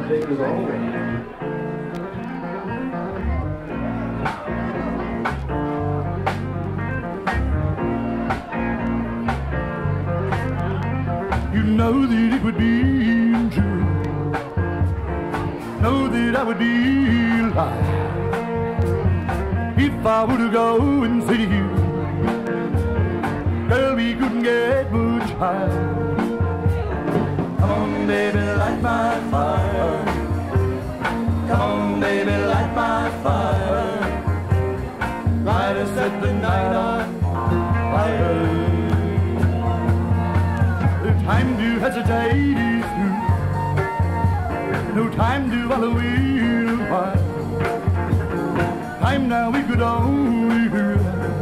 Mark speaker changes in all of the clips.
Speaker 1: take us all away.
Speaker 2: You know that it would be true. Know that I would be lying if I were to go and say to you, girl, we couldn't get much higher. Come on, baby, light my fire. Come on, baby, light my fire. Light us set the night on fire. No time to hesitate is through. No time to follow wheel why. Time now we could only hear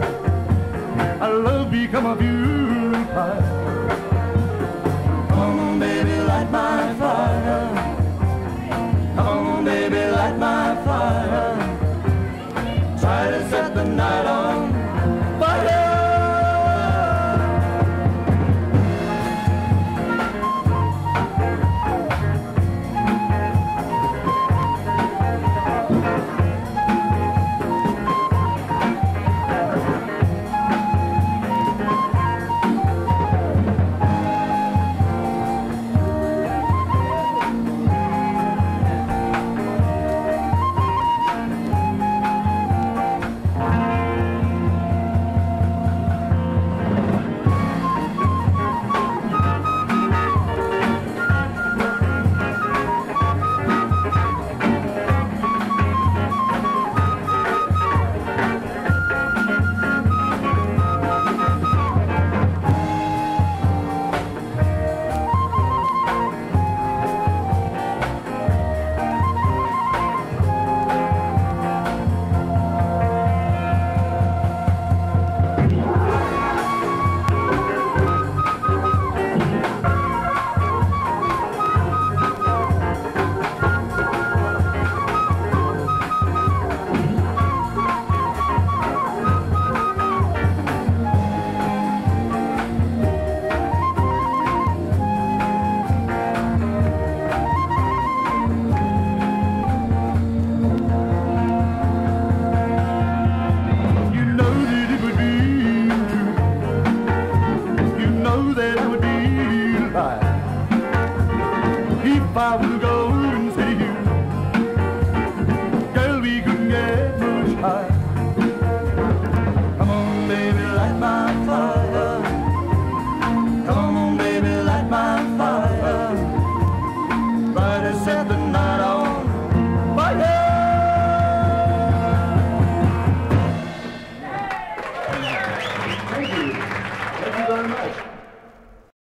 Speaker 2: our love become a fuel fire. Come on, baby, light my fire. Come on, baby, light my fire. Try to set the night on fire. If I were to go